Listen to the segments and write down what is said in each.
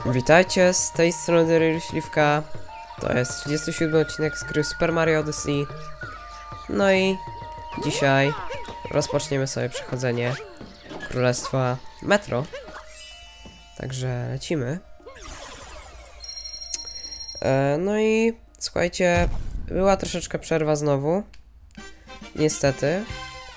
Witajcie, z tej strony Real Śliwka. To jest 37 odcinek z gry Super Mario Odyssey. No i dzisiaj rozpoczniemy sobie przechodzenie Królestwa Metro. Także lecimy. No i słuchajcie, była troszeczkę przerwa znowu. Niestety.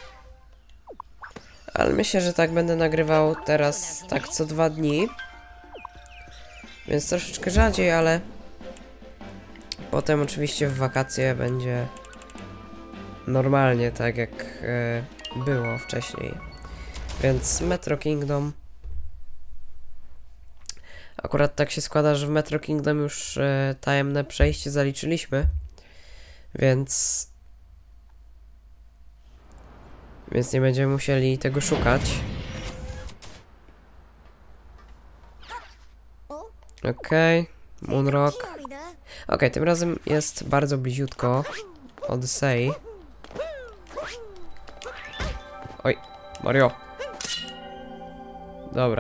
Ale myślę, że tak będę nagrywał teraz tak co 2 dni. Więc troszeczkę rzadziej, ale potem oczywiście w wakacje będzie normalnie, tak jak było wcześniej. Więc Metro Kingdom. Akurat tak się składa, że w Metro Kingdom już tajemne przejście zaliczyliśmy. Więc nie będziemy musieli tego szukać. Okej, Moonrock. Okej, tym razem jest bardzo bliziutko Odyssey. Oj, Mario. Dobra.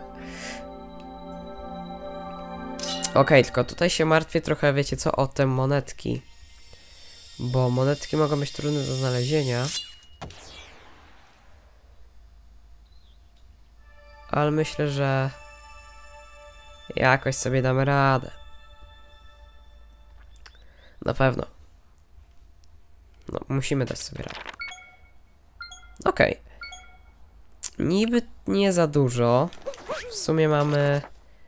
Okej, tylko tutaj się martwię trochę, wiecie co, o te monetki. Bo monetki mogą być trudne do znalezienia. Ale myślę, że jakoś sobie damy radę. Na pewno. No, musimy dać sobie radę. Okej. Niby nie za dużo. W sumie mamy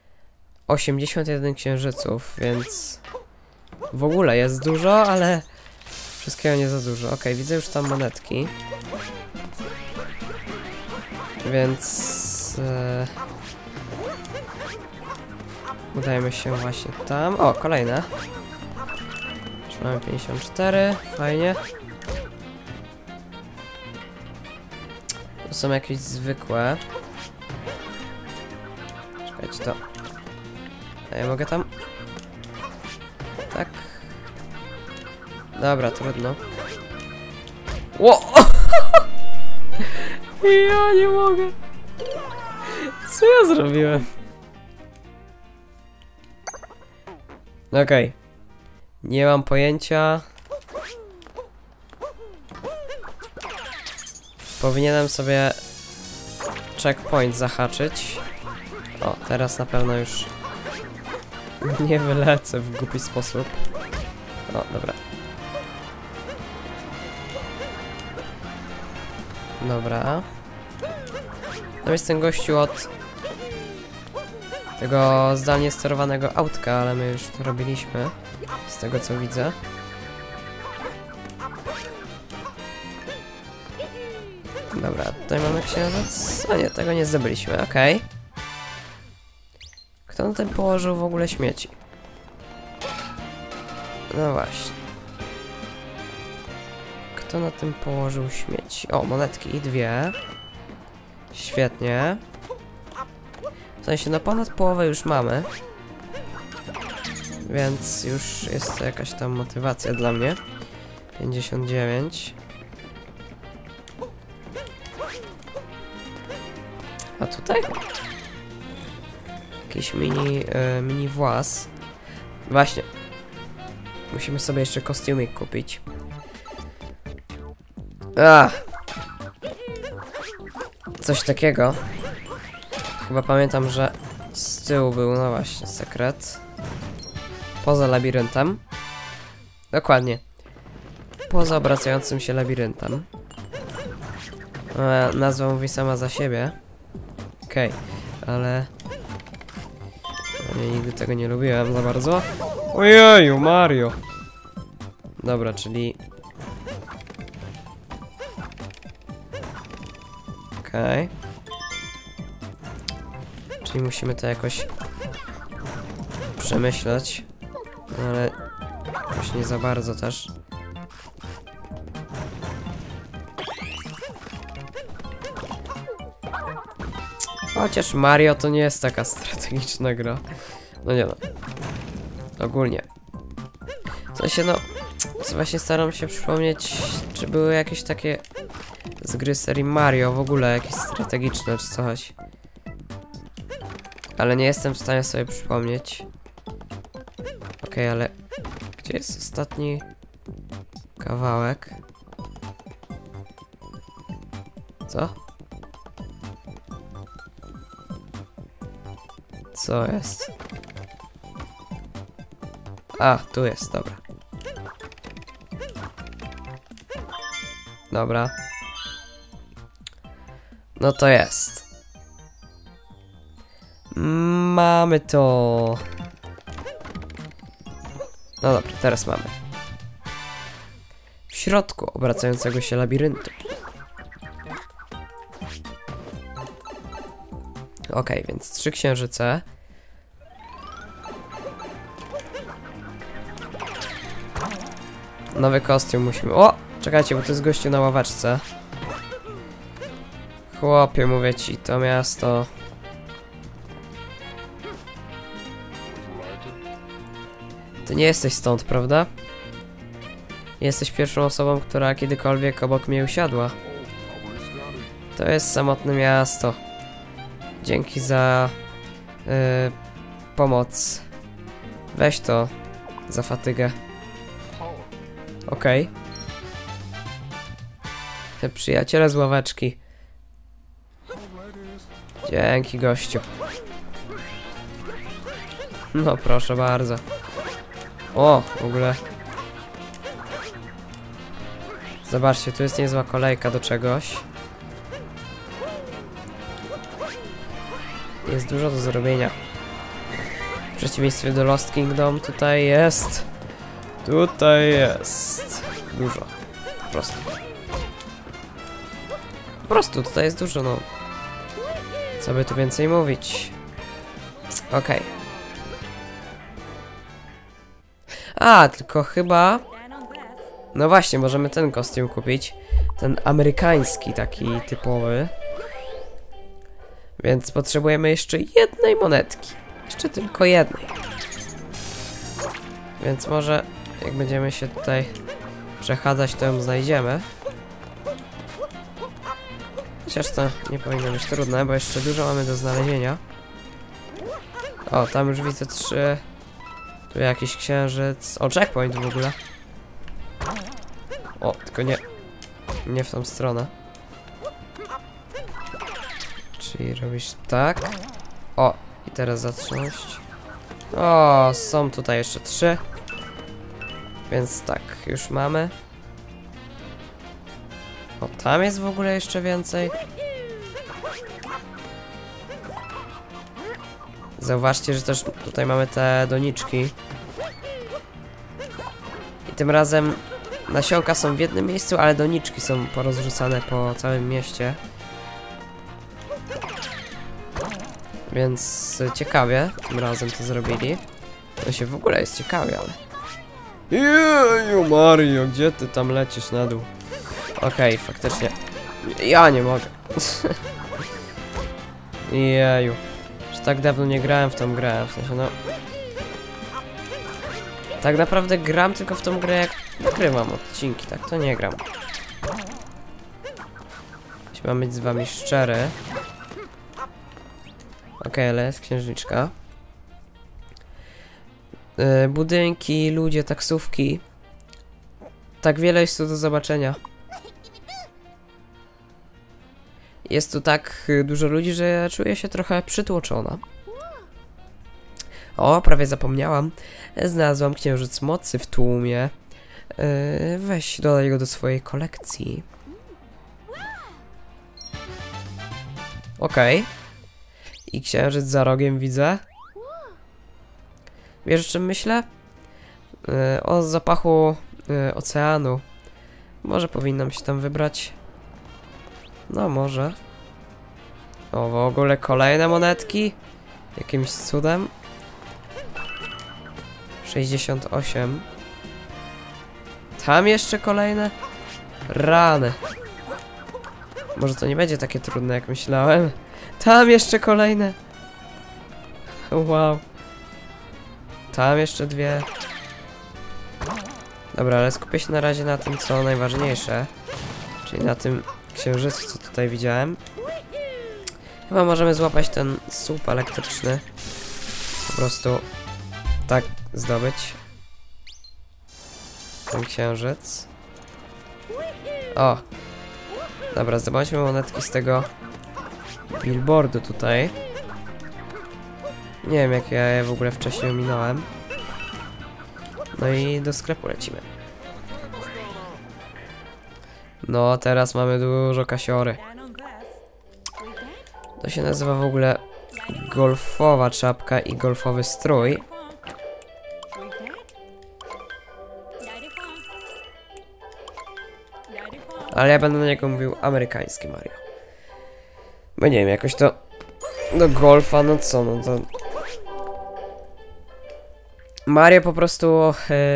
81 księżyców, więc w ogóle jest dużo, ale wszystkiego nie za dużo. Okej, widzę już tam monetki. Więc udajemy się właśnie tam. O, kolejne. Już mamy 54, fajnie. Tu są jakieś zwykłe. Czekajcie, to. A ja mogę tam? Tak. Dobra, trudno. Ło! Ja nie mogę. Co ja zrobiłem? Okej. Nie mam pojęcia. Powinienem sobie checkpoint zahaczyć. O, teraz na pewno już nie wylecę w głupi sposób. O, dobra. Dobra. Tam jest ten gościu od tego zdalnie sterowanego autka, ale my już to robiliśmy, z tego co widzę. Dobra, tutaj mamy księżyc. A nie, tego nie zdobyliśmy, okej. Kto na tym położył w ogóle śmieci? No właśnie. Kto na tym położył śmieci? O, monetki, 2. Świetnie. W sensie, no ponad połowę już mamy. Więc już jest to jakaś tam motywacja dla mnie. 59. A tutaj? Jakiś mini włas. Właśnie. Musimy sobie jeszcze kostiumik kupić. Coś takiego. Chyba pamiętam, że z tyłu był, no właśnie, sekret. Poza labiryntem. Dokładnie. Poza obracającym się labiryntem. Nazwa mówi sama za siebie. Okej, ale ja nigdy tego nie lubiłem za bardzo. Ojeju, Mario! Dobra, czyli okej. Czyli musimy to jakoś przemyśleć. No ale jakoś nie za bardzo też. Chociaż Mario to nie jest taka strategiczna gra. No nie no. Ogólnie. W sensie no, właśnie staram się przypomnieć, czy były jakieś takie z gry serii Mario w ogóle, jakieś strategiczne czy coś. Ale nie jestem w stanie sobie przypomnieć. Okej, ale gdzie jest ostatni kawałek? Co? Co jest? A, tu jest, dobra. Dobra. No to jest. Mamy to. No dobra, teraz mamy. W środku obracającego się labiryntu. Okej, więc 3 księżyce. Nowy kostium musimy... O! Czekajcie, bo to jest gościu na ławaczce. Chłopie, mówię ci, to miasto... Ty nie jesteś stąd, prawda? Jesteś pierwszą osobą, która kiedykolwiek obok mnie usiadła. To jest samotne miasto. Dzięki za... pomoc. Weź to za fatygę. Okej. Przyjaciele z ławeczki. Dzięki, gościu. No proszę bardzo. O, w ogóle. Zobaczcie, tu jest niezła kolejka do czegoś. Jest dużo do zrobienia. W przeciwieństwie do Lost Kingdom tutaj jest... Tutaj jest... Dużo. Po prostu. Po prostu, tutaj jest dużo, no. Co by tu więcej mówić? Okej. A, tylko chyba... No właśnie, możemy ten kostium kupić. Ten amerykański, taki typowy. Więc potrzebujemy jeszcze jednej monetki. Jeszcze tylko jednej. Więc może jak będziemy się tutaj przechadzać, to ją znajdziemy. Chociaż to nie powinno być trudne, bo jeszcze dużo mamy do znalezienia. O, tam już widzę 3. Tu jakiś księżyc. O, checkpoint w ogóle. O, tylko nie w tą stronę. Czyli robisz tak. O, i teraz zatrząść. O, są tutaj jeszcze 3. Więc tak, już mamy. O, tam jest w ogóle jeszcze więcej. Zauważcie, że też tutaj mamy te doniczki. I tym razem nasionka są w jednym miejscu, ale doniczki są porozrzucane po całym mieście. Więc ciekawie tym razem to zrobili. To się w ogóle jest ciekawie, ale... Jeju, Mario, gdzie ty tam lecisz na dół? Okej, faktycznie. Ja nie mogę. Jeju. Już tak dawno nie grałem w tą grę, w sensie no... Tak naprawdę gram tylko w tą grę, jak nagrywam odcinki, tak to nie gram. Jeśli mam być z wami szczery. Okej, ale jest księżniczka. Budynki, ludzie, taksówki. Tak wiele jest tu do zobaczenia. Jest tu tak dużo ludzi, że czuję się trochę przytłoczona. O, prawie zapomniałam. Znalazłam księżyc mocy w tłumie. Weź, dodaj go do swojej kolekcji. Okej. I księżyc za rogiem widzę. Wiesz, o czym myślę? O zapachu oceanu. Może powinnam się tam wybrać. No może. O, w ogóle kolejne monetki? Jakimś cudem. 68. Tam jeszcze kolejne? Rany. Może to nie będzie takie trudne, jak myślałem. Tam jeszcze kolejne. Wow. Tam jeszcze 2. Dobra, ale skupię się na razie na tym, co najważniejsze. Czyli na tym księżycu, co tutaj widziałem. Chyba możemy złapać ten słup elektryczny. Po prostu tak zdobyć. Ten księżyc. O! Dobra, zdobądźmy monetki z tego billboardu tutaj. Nie wiem, jak ja je w ogóle wcześniej ominąłem. No i do sklepu lecimy. No, teraz mamy dużo kasiory. To się nazywa w ogóle golfowa czapka i golfowy strój. Ale ja będę na niego mówił amerykański Mario. Bo nie wiem, jakoś to do golfa, no co, no to... Mario po prostu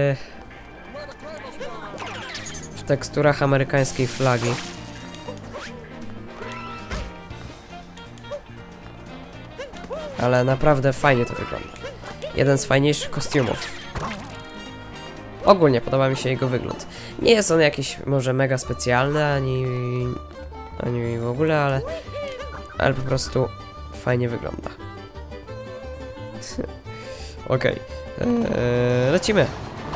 w teksturach amerykańskiej flagi. Ale naprawdę fajnie to wygląda. Jeden z fajniejszych kostiumów. Ogólnie podoba mi się jego wygląd. Nie jest on jakiś może mega specjalny, ani w ogóle, ale po prostu fajnie wygląda. Okej. Lecimy.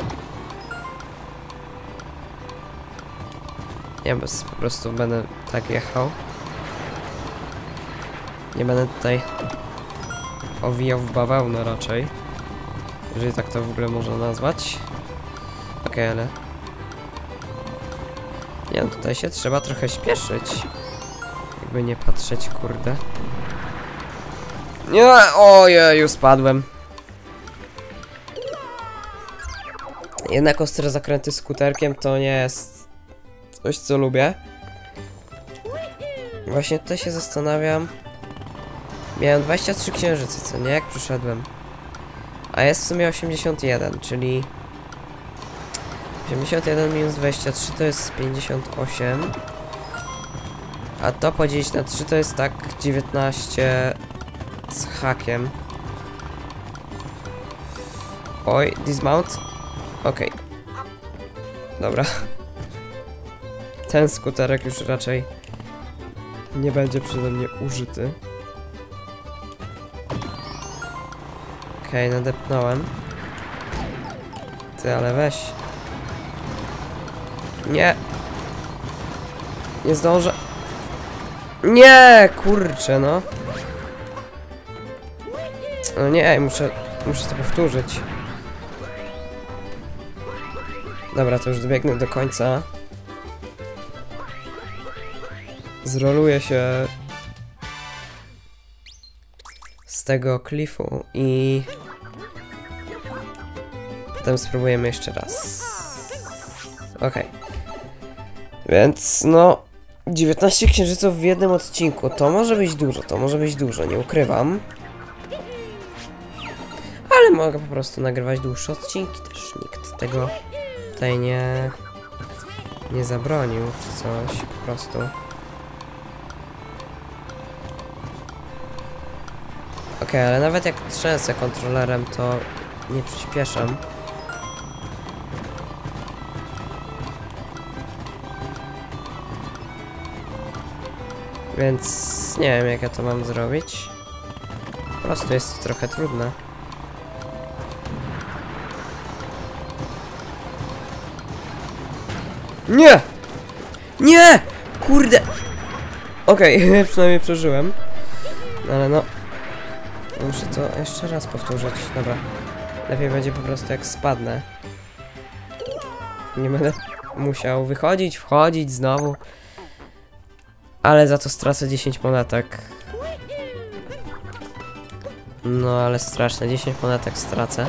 Ja po prostu będę tak jechał. Nie będę tutaj owijał w bawełnę raczej. Jeżeli tak to w ogóle można nazwać. Okej, ale... Nie, no tutaj się trzeba trochę śpieszyć. Jakby nie patrzeć, kurde. Nie, ojeju, spadłem. Jednak ostre zakręty skuterkiem to nie jest coś, co lubię. Właśnie tutaj się zastanawiam. Miałem 23 księżyce, co nie? Jak przyszedłem. A jest w sumie 81, czyli... 81 minus 23 to jest 58. A to podzielić na 3 to jest tak 19 z hakiem. Oj, dismount. Okej. Dobra. Ten skuterek już raczej nie będzie przeze mnie użyty. Okej, nadepnąłem. Ty, ale weź. Nie. Nie zdążę. Nie, kurczę, no. No nie, muszę to powtórzyć. Dobra, to już dobiegnę do końca. Zroluję się z tego klifu i potem spróbujemy jeszcze raz. Okej. Więc no 19 księżyców w jednym odcinku. To może być dużo, nie ukrywam. Ale mogę po prostu nagrywać dłuższe odcinki też. Nikt tego tutaj nie zabronił czy coś, po prostu. Okej, ale nawet jak trzęsę kontrolerem, to nie przyspieszam. Więc nie wiem, jak ja to mam zrobić. Po prostu jest to trochę trudne. Nie! Nie! Kurde! Okej, przynajmniej przeżyłem. Ale no... Muszę to jeszcze raz powtórzyć. Dobra. Lepiej będzie po prostu jak spadnę. Nie będę musiał wychodzić, wchodzić znowu. Ale za to stracę 10 monetek. No ale straszne, 10 monetek stracę.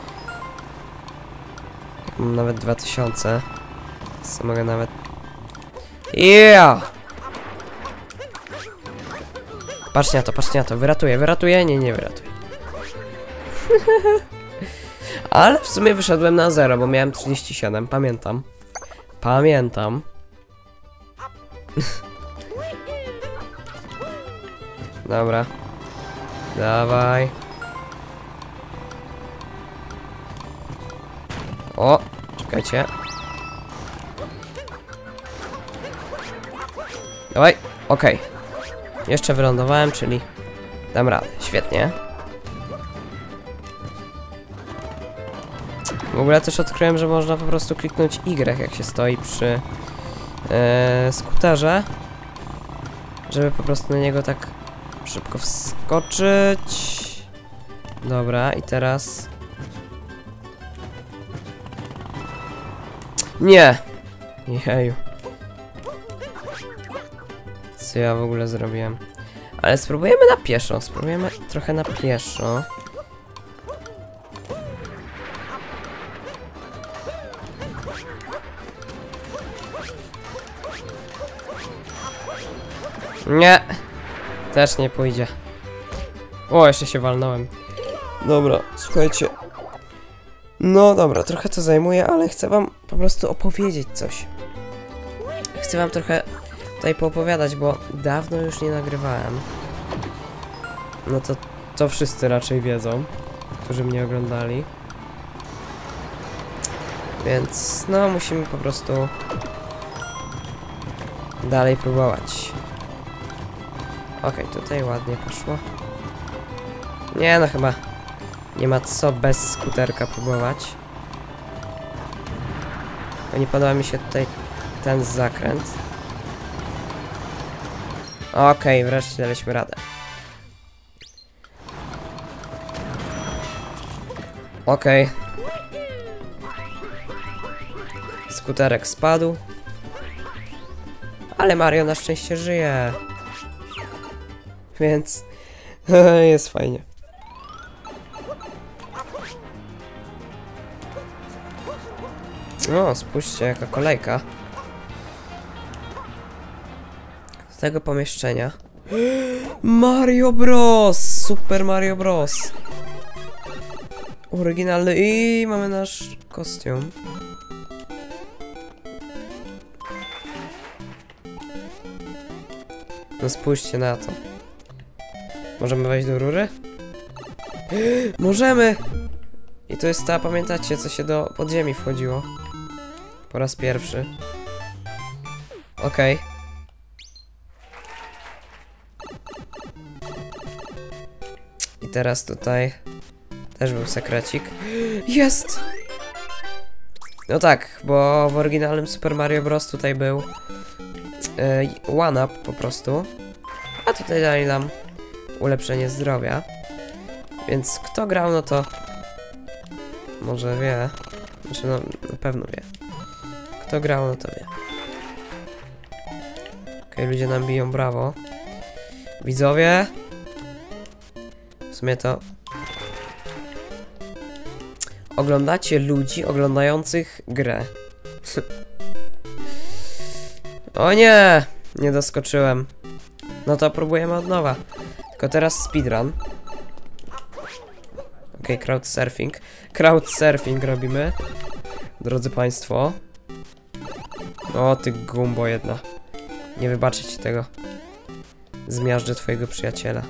Jak mam nawet 2000. Co mogę nawet... Yeah! Patrzcie na to, wyratuję, nie wyratuję. Ale w sumie wyszedłem na 0, bo miałem 37, pamiętam. Dobra. Dawaj. O, czekajcie. Dawaj, okej. Jeszcze wylądowałem, czyli dam radę. Świetnie. W ogóle też odkryłem, że można po prostu kliknąć Y, jak się stoi przy skuterze, żeby po prostu na niego tak szybko wskoczyć. Dobra, i teraz... Nie! Jeju. Co ja w ogóle zrobiłem? Ale spróbujemy na pieszo. Spróbujemy trochę na pieszo. Nie! Też nie pójdzie. O, jeszcze się walnąłem. Dobra, słuchajcie. No dobra, trochę to zajmuje, ale chcę wam po prostu opowiedzieć coś. Chcę wam trochę tutaj poopowiadać, bo dawno już nie nagrywałem. No to wszyscy raczej wiedzą, którzy mnie oglądali. Więc no, musimy po prostu dalej próbować. Okej, tutaj ładnie poszło. Nie no, chyba nie ma co bez skuterka próbować. Bo nie podoba mi się tutaj ten zakręt. Okej, wreszcie daliśmy radę. Okej. Skuterek spadł. Ale Mario na szczęście żyje. Więc jest fajnie. O, spójrzcie, jaka kolejka. Do tego pomieszczenia. Mario Bros! Super Mario Bros! Oryginalny i mamy nasz kostium. No spójrzcie na to. Możemy wejść do rury? Możemy! I to jest ta, pamiętacie, co się do podziemi wchodziło. Po raz pierwszy. Okej. I teraz tutaj też był sekrecik. Jest! No tak, bo w oryginalnym Super Mario Bros. Tutaj był one up po prostu. A tutaj dali nam ulepszenie zdrowia. Więc kto grał, no to może wie. Znaczy no, na pewno wie. Kto grał, no to wie. Okej, ludzie nam biją brawo. Widzowie. W sumie to... Oglądacie ludzi oglądających grę. O nie! Nie doskoczyłem. No to próbujemy od nowa. Tylko teraz speedrun. Okej, crowdsurfing. Crowdsurfing robimy. Drodzy państwo. O ty gumbo jedna. Nie wybaczę ci tego. Zmiażdżę twojego przyjaciela.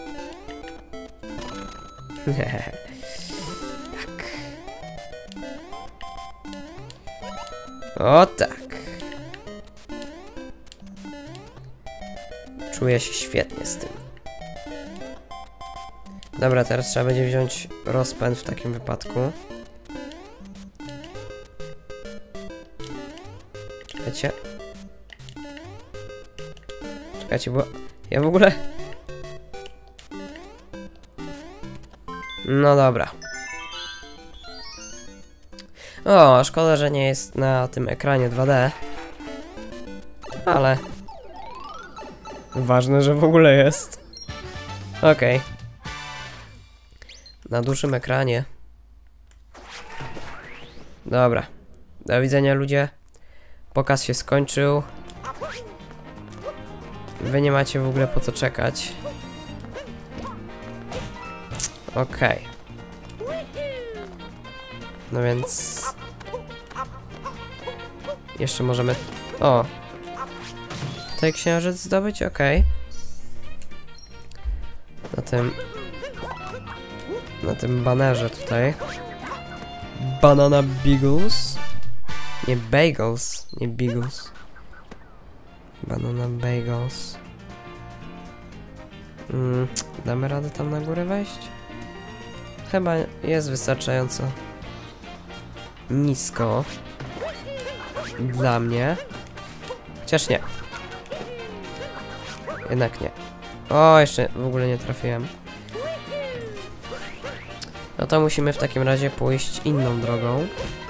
Tak. O tak. Czuję się świetnie z tym. Dobra, teraz trzeba będzie wziąć rozpęd w takim wypadku. Czekajcie. Czekajcie, bo ja w ogóle... No dobra. O, szkoda, że nie jest na tym ekranie 2D. Ale... Ważne, że w ogóle jest. Okej. Na dużym ekranie. Dobra. Do widzenia, ludzie. Pokaz się skończył. Wy nie macie w ogóle po co czekać. Okej. No więc... Jeszcze możemy... O! Tutaj księżyc zdobyć? Okej. Na tym banerze tutaj. Banana Beagles. Nie bagels, nie beagles. Banana bagels. Damy radę tam na górę wejść? Chyba jest wystarczająco nisko dla mnie. Chociaż nie. Jednak nie. O, jeszcze w ogóle nie trafiłem. No to musimy w takim razie pójść inną drogą.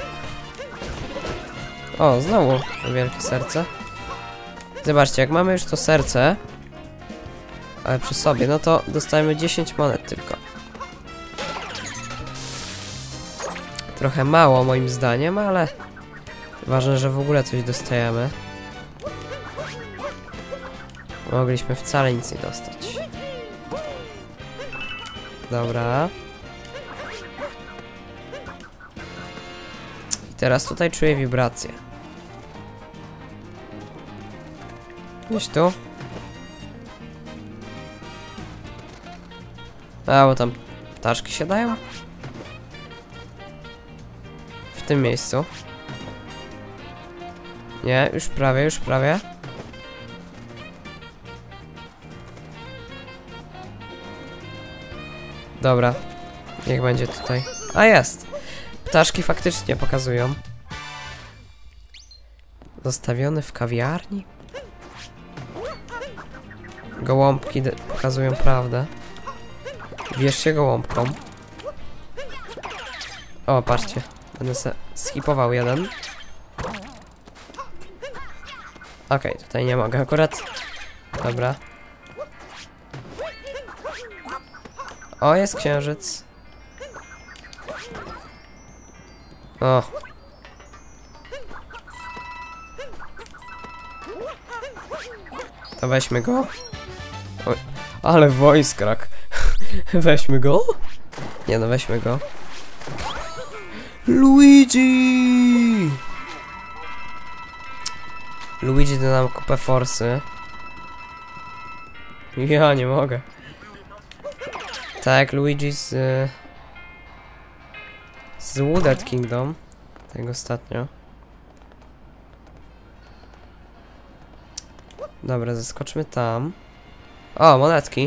O, znowu to wielkie serce. Zobaczcie, jak mamy już to serce, ale przy sobie, no to dostajemy 10 monet tylko. Trochę mało moim zdaniem, ale ważne, że w ogóle coś dostajemy. Mogliśmy wcale nic nie dostać. Dobra. I teraz tutaj czuję wibrację. Gdzieś tu? A, bo tam ptaszki się dają? W tym miejscu. Nie, już prawie, już prawie. Dobra. Niech będzie tutaj. A, jest! Ptaszki faktycznie pokazują. Zostawiony w kawiarni? Gołąbki pokazują prawdę. Wierz się gołąbkom. O, patrzcie. Będę se skipował jeden. Okej, tutaj nie mogę akurat. Dobra. O, jest księżyc. O. To weźmy go. Oj, ale wojskrak. Weźmy go? Nie no, weźmy go. Luigi! Luigi da nam kupę forsy. Ja nie mogę. Tak, Luigi z Wooded Kingdom. Tak ostatnio. Dobra, zeskoczmy tam. O, monetki.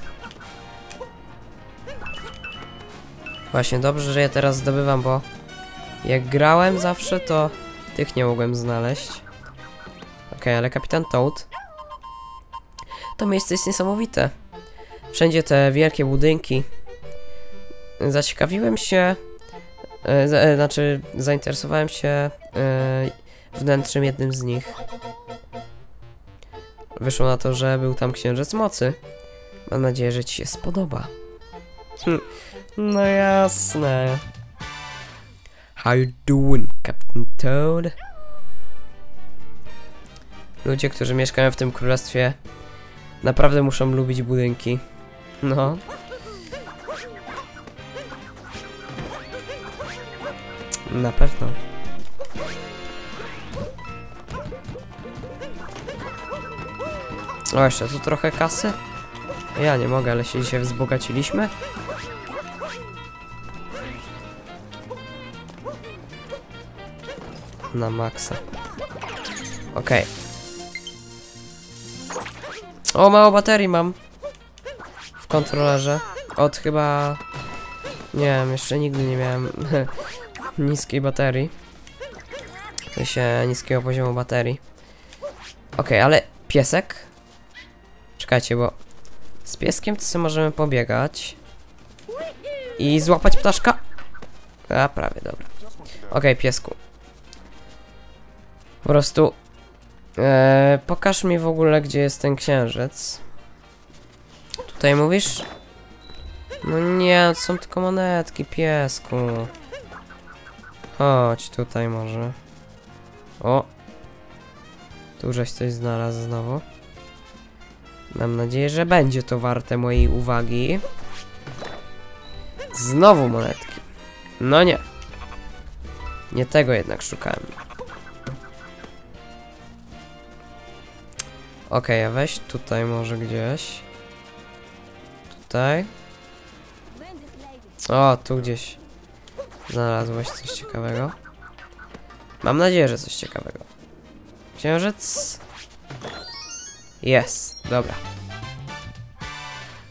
Właśnie, dobrze, że je teraz zdobywam, bo jak grałem zawsze, to tych nie mogłem znaleźć. Okej, ale Kapitan Toad. To miejsce jest niesamowite. Wszędzie te wielkie budynki. Zaciekawiłem się... zainteresowałem się wnętrzem jednym z nich. Wyszło na to, że był tam Księżyc Mocy. Mam nadzieję, że ci się spodoba. No jasne. How you doing, Captain Toad? Ludzie, którzy mieszkają w tym królestwie, naprawdę muszą lubić budynki. No. Na pewno. O, jeszcze tu trochę kasy. Ja nie mogę, ale się dzisiaj wzbogaciliśmy. Na maksa. Okej. O, mało baterii mam. W kontrolerze. Od chyba... Nie wiem, jeszcze nigdy nie miałem niskiej baterii. W sensie niskiego poziomu baterii. Okej, ale piesek? Czekajcie, bo z pieskiem to sobie możemy pobiegać. I złapać ptaszka. A, prawie, dobra. Okej, piesku. Po prostu... pokaż mi w ogóle, gdzie jest ten księżyc. Tutaj mówisz? No nie, to są tylko monetki, piesku. Chodź tutaj może. O! Tu żeś coś znalazł znowu. Mam nadzieję, że będzie to warte mojej uwagi. Znowu monetki. No nie. Nie tego jednak szukałem. Okej, a weź tutaj może gdzieś. Tutaj. O, tu gdzieś znalazłeś coś ciekawego. Mam nadzieję, że coś ciekawego. Księżyc. Jest, dobra.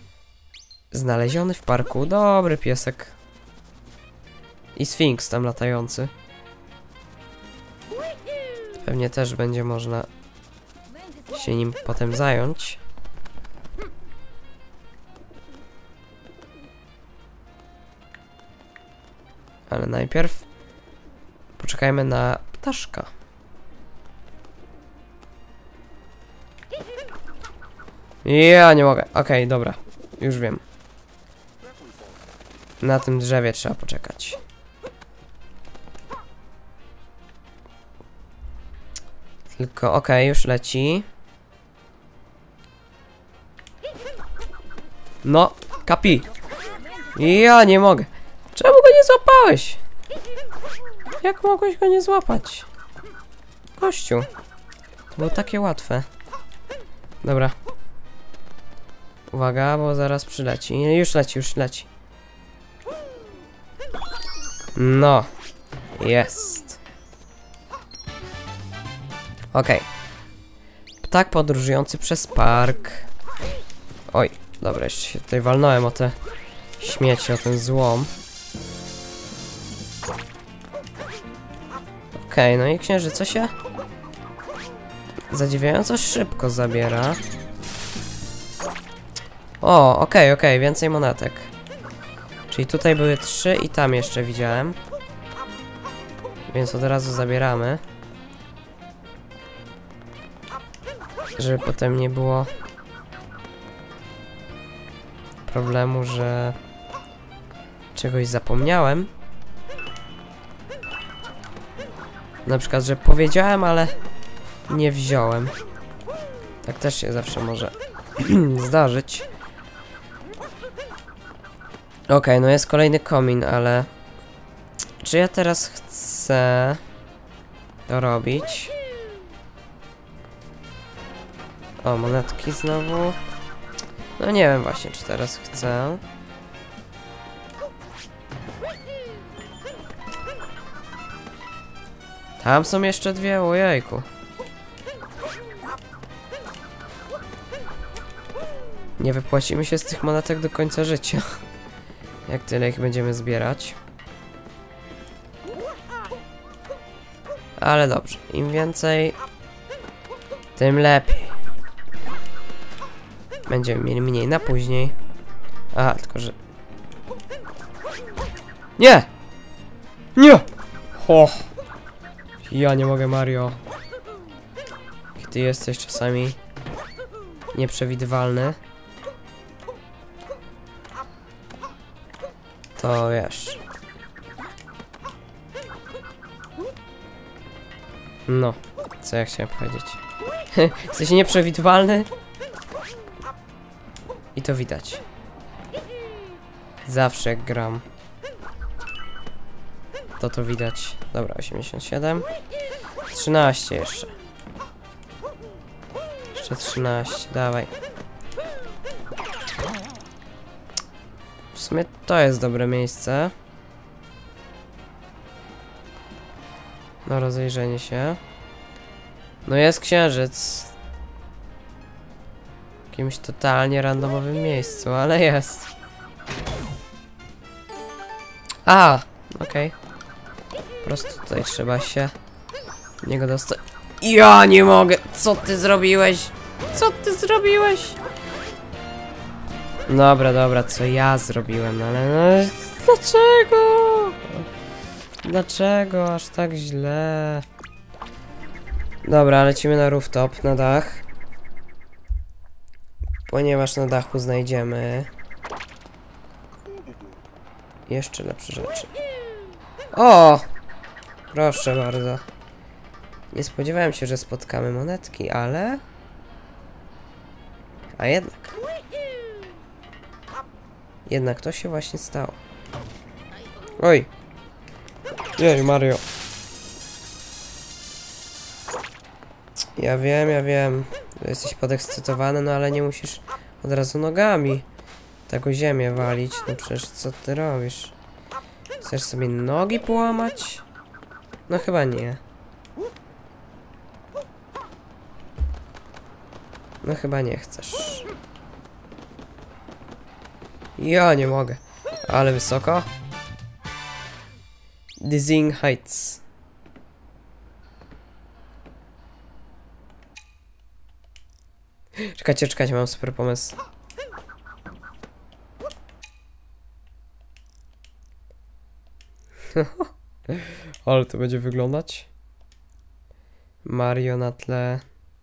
Znaleziony w parku. Dobry piesek. I sfinks tam latający. Pewnie też będzie można się nim potem zająć. Ale najpierw poczekajmy na ptaszka. Ja nie mogę. Okej, dobra. Już wiem. Na tym drzewie trzeba poczekać. Tylko, okej, już leci. No, kapi. Ja nie mogę. Czemu go nie złapałeś? Jak mogłeś go nie złapać? Kościół. To było takie łatwe. Dobra. Uwaga, bo zaraz przyleci. Już leci, już leci. No. Jest. Okej. Ptak podróżujący przez park. Oj, dobra, jeszcze się tutaj walnąłem o te śmieci, o ten złom. Okej, no i księżyca się zadziwiająco szybko zabiera. O, okej, więcej monetek. Czyli tutaj były 3 i tam jeszcze widziałem. Więc od razu zabieramy. Żeby potem nie było problemu, że czegoś zapomniałem. Na przykład, że powiedziałem, ale nie wziąłem. Tak też się zawsze może zdarzyć. Okej, no jest kolejny komin, ale czy ja teraz chcę to robić? O, monetki znowu. No nie wiem właśnie, czy teraz chcę. Tam są jeszcze 2, ojejku. Nie wypłacimy się z tych monetek do końca życia. Jak tyle ich będziemy zbierać. Ale dobrze, im więcej, tym lepiej. Będziemy mieli mniej na później. Aha, tylko że... Nie! Nie! Ho! Ja nie mogę, Mario. Ty jesteś czasami nieprzewidywalny. To wiesz. No, co ja chciałem powiedzieć. Jesteś nieprzewidywalny. I to widać. Zawsze jak gram. To widać. Dobra, 87. 13 jeszcze. Jeszcze 13, dawaj. W sumie to jest dobre miejsce. No, rozejrzenie się. No jest księżyc. W jakimś totalnie randomowym miejscu, ale jest. A, okej. Po prostu tutaj trzeba się do niego dostać. Ja nie mogę! Co ty zrobiłeś? Co ty zrobiłeś? Dobra, co ja zrobiłem, no ale no, dlaczego? Dlaczego aż tak źle? Dobra, lecimy na rooftop, na dach. Ponieważ na dachu znajdziemy jeszcze lepsze rzeczy. O! Proszę bardzo. Nie spodziewałem się, że spotkamy monetki, ale... A jednak. Jednak to się właśnie stało. Oj! Jej, Mario. Ja wiem. Jesteś podekscytowany, no ale nie musisz od razu nogami tak o ziemię walić. No przecież co ty robisz? Chcesz sobie nogi połamać? No chyba nie. No chyba nie chcesz. Ja nie mogę. Ale wysoko. Dizzying Heights. Czekajcie, mam super pomysł. Ale to będzie wyglądać. Mario na tle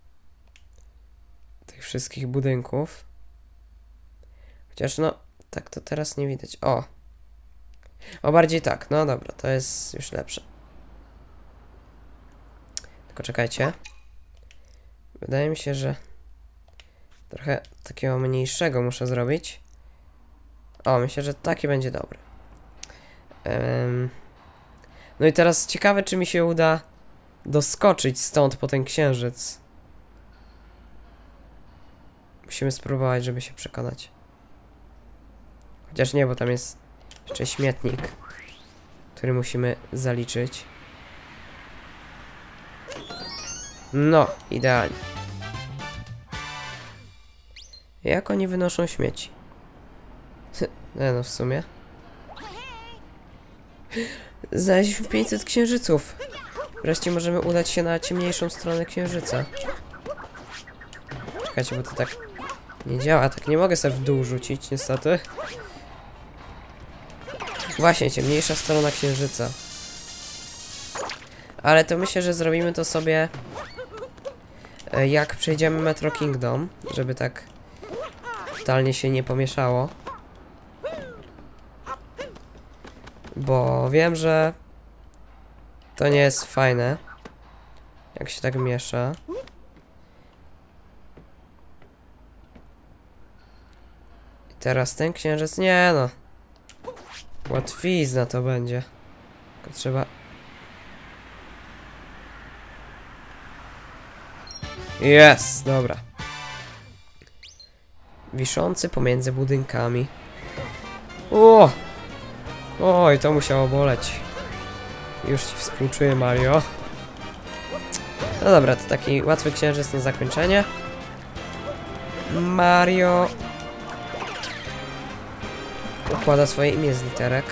tych wszystkich budynków. Chociaż no, tak to teraz nie widać. O, bardziej tak. No dobra, to jest już lepsze. Tylko czekajcie. Wydaje mi się, że trochę takiego mniejszego muszę zrobić. Myślę, że taki będzie dobry. No i teraz ciekawe, czy mi się uda doskoczyć stąd po ten księżyc. Musimy spróbować, żeby się przekonać. Chociaż nie, bo tam jest jeszcze śmietnik, który musimy zaliczyć. No, idealnie. Jak oni wynoszą śmieci? No w sumie. Znaleźliśmy 500 księżyców. Wreszcie możemy udać się na ciemniejszą stronę księżyca. Czekajcie, bo to tak nie działa. Tak nie mogę sobie w dół rzucić, niestety. Właśnie, ciemniejsza strona księżyca. Ale to myślę, że zrobimy to sobie jak przejdziemy Metro Kingdom, żeby tak totalnie się nie pomieszało. Bo wiem, że to nie jest fajne, jak się tak miesza. I teraz ten księżyc, nie no. Łatwizna to będzie. Tylko trzeba... Jest, dobra. Wiszący pomiędzy budynkami. Oj, to musiało boleć. Już ci współczuję, Mario. No dobra, to taki łatwy księżyc na zakończenie. Mario układa swoje imię z literek.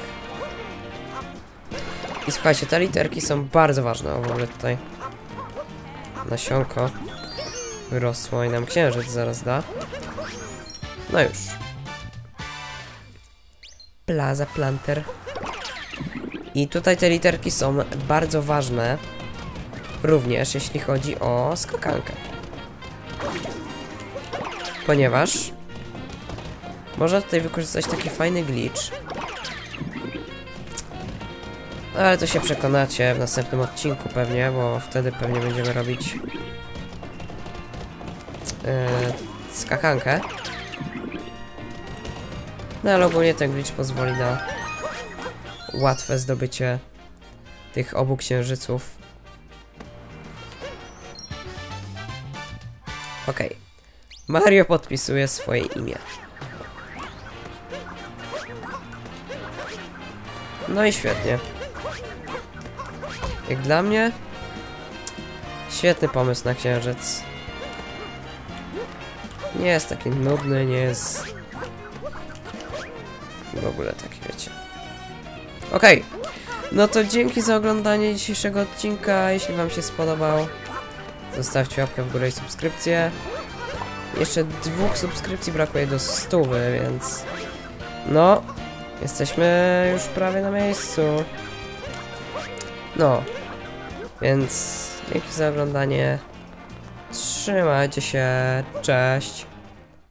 I słuchajcie, te literki są bardzo ważne. O, w ogóle tutaj nasionko wyrosło i nam księżyc zaraz da. No już. Plaza Planter. I tutaj te literki są bardzo ważne. Również jeśli chodzi o skakankę. Ponieważ można tutaj wykorzystać taki fajny glitch. Ale to się przekonacie w następnym odcinku pewnie, bo wtedy pewnie będziemy robić skakankę. No ale ogólnie ten glitch pozwoli na łatwe zdobycie tych obu księżyców. Okej. Mario podpisuje swoje imię. No i świetnie. Jak dla mnie świetny pomysł na księżyc. Nie jest taki nudny, nie jest w ogóle taki, wiecie. Okej. No to dzięki za oglądanie dzisiejszego odcinka. Jeśli wam się spodobał, zostawcie łapkę w górę i subskrypcję. Jeszcze 2 subskrypcji brakuje do 100, więc no, jesteśmy już prawie na miejscu. No, więc dzięki za oglądanie. Trzymajcie się, cześć.